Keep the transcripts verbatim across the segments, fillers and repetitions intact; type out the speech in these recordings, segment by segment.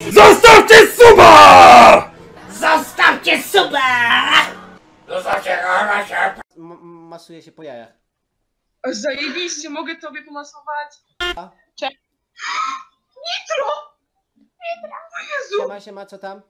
Zostawcie suba! Zostawcie suba! Zostawcie się. Masuje się po jajach. Zajebiście, mogę tobie pomasować? A? Cześć. Nitro! Nitro! O Jezu! Siema, siema, co tam?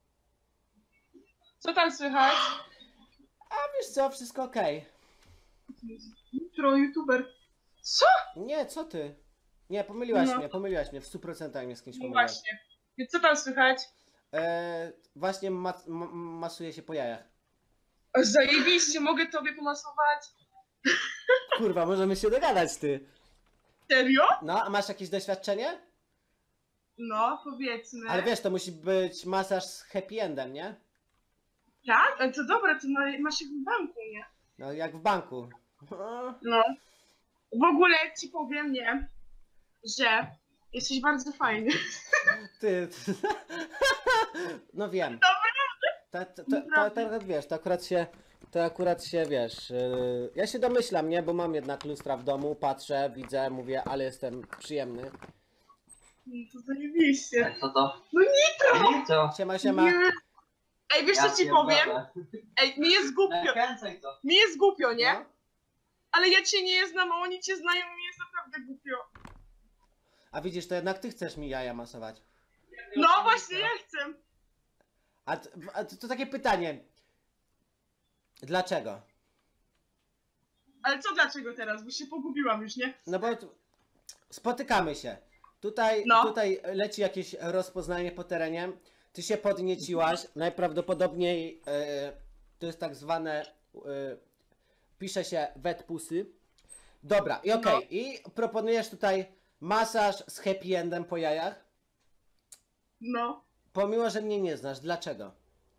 Co tam słychać? A wiesz co, wszystko okej. Nitro, youtuber. Co? Nie, co ty? Nie, pomyliłaś No. mnie, pomyliłaś mnie, w stu procentach mnie z kimś No pomyliłaś. właśnie. Więc co tam słychać? E, właśnie ma ma masuje się po jajach. Zajebiście, mogę tobie pomasować? Kurwa, możemy się dogadać, ty. Serio? No, a masz jakieś doświadczenie? No, powiedzmy. Ale wiesz, to musi być masaż z happy endem, nie? Tak? Ale to dobra, to ma- masz ich w banku, nie? No, jak w banku. No. W ogóle ci powiem, nie? Że jesteś bardzo fajny. Ty, ty. No wiem. To, to, to, to, to akurat wiesz, to akurat się, to akurat się wiesz, yy, ja się domyślam, nie, bo mam jednak lustra w domu, patrzę, widzę, mówię, ale jestem przyjemny. To zajebiście. Co to? No nitro! Nitro! Siema, siema. Nie. Ej, wiesz co ci powiem? pierdolę. Ej, mi jest głupio. Nakręcaj to. Mi jest głupio, nie? No. Ale ja cię nie znam, a oni cię znają i mi jest naprawdę głupio. A widzisz, to jednak ty chcesz mi jaja masować. No właśnie, ja chcę. A, t- a to, to takie pytanie. Dlaczego? Ale co dlaczego teraz? Bo się pogubiłam już, nie? No bo tu- spotykamy się. Tutaj, No. tutaj leci jakieś rozpoznanie po terenie. Ty się podnieciłaś. Najprawdopodobniej e, to jest tak zwane. E, pisze się wet pussy. Dobra, i okej. No. I proponujesz tutaj masaż z happy endem po jajach. No. Pomimo, że mnie nie znasz. Dlaczego?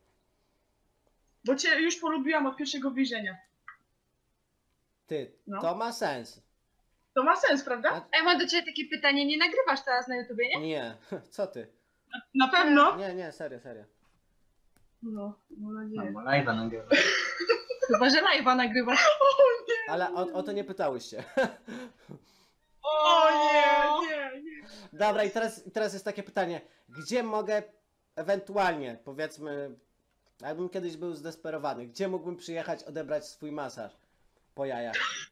Bo cię już polubiłam od pierwszego więzienia. Ty, No. to ma sens. To ma sens, prawda? A- Ej, mam do ciebie takie pytanie, nie nagrywasz teraz na YouTubie, nie? Nie, co ty? Na pewno. Nie, nie, serio, serio. No, mam No, nadzieję. bo live'a nagrywa. Chyba, że live'a nagrywasz. O nie! Ale o, o to nie pytałyście. O nie, nie, nie. Dobra, i teraz, teraz jest takie pytanie. Gdzie mogę ewentualnie, powiedzmy, jakbym kiedyś był zdesperowany, gdzie mógłbym przyjechać odebrać swój masaż po jajach?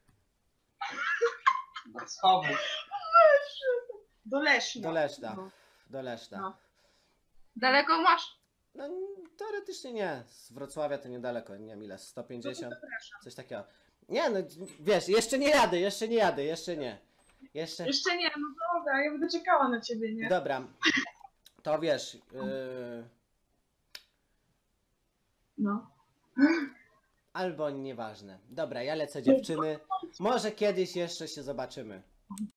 Do schowu. Do Leszna. Do Leszna. No. Do Leszna. No. Daleko masz? No teoretycznie nie. Z Wrocławia to niedaleko, nie wiem ile, sto pięćdziesiąt, Zapraszam. coś takiego. Nie no, wiesz, jeszcze nie jadę, jeszcze nie jadę, jeszcze nie. Jeszcze... Jeszcze nie, no dobra, ja będę czekała na ciebie, nie? Dobra, to wiesz, yy... No. albo nieważne. Dobra, ja lecę dziewczyny. Może kiedyś jeszcze się zobaczymy.